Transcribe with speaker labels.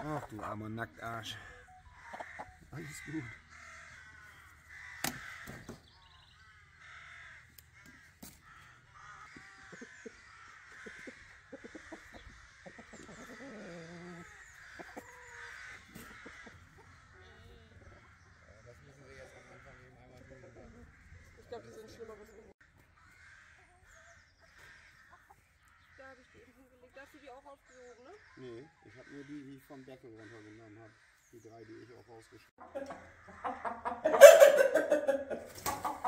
Speaker 1: Ach du armer Nacktarsch. Alles gut.
Speaker 2: Ich glaube, die sind Schlimmeres. Da habe ich die eben hingelegt. Da hast du die auch aufgehoben, ne?
Speaker 1: Nee, ich habe nur die ich vom Deckel runtergenommen habe. Die 3, die ich auch rausgeschnitten habe.